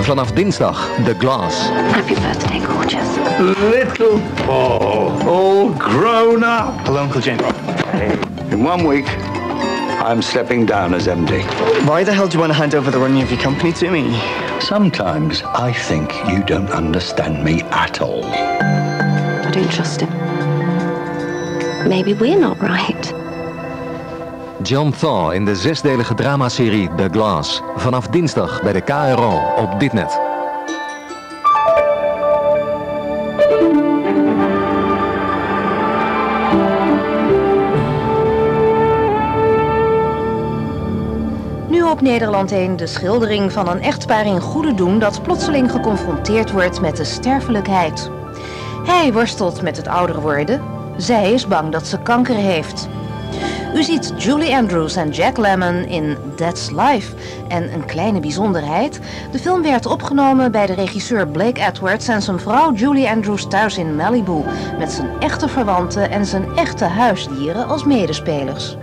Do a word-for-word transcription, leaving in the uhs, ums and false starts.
Vanaf dinsdag The Glass. Happy birthday, gorgeous. Little Paul, all grown up. Hello, Uncle Jim. In one week, I'm stepping down as M D. Why the hell do you want to hand over the running of your company to me? Sometimes I think you don't understand me at all. I don't trust him. Maybe we're not right. John Thaw in de zesdelige dramaserie The Glass. Vanaf dinsdag bij de K R O op Ditnet. Nu op Nederland één de schildering van een echtpaar in goede doen dat plotseling geconfronteerd wordt met de sterfelijkheid. Hij worstelt met het ouder worden. Zij is bang dat ze kanker heeft. U ziet Julie Andrews en Jack Lemmon in That's Life. En een kleine bijzonderheid. De film werd opgenomen bij de regisseur Blake Edwards en zijn vrouw Julie Andrews thuis in Malibu. Met zijn echte verwanten en zijn echte huisdieren als medespelers.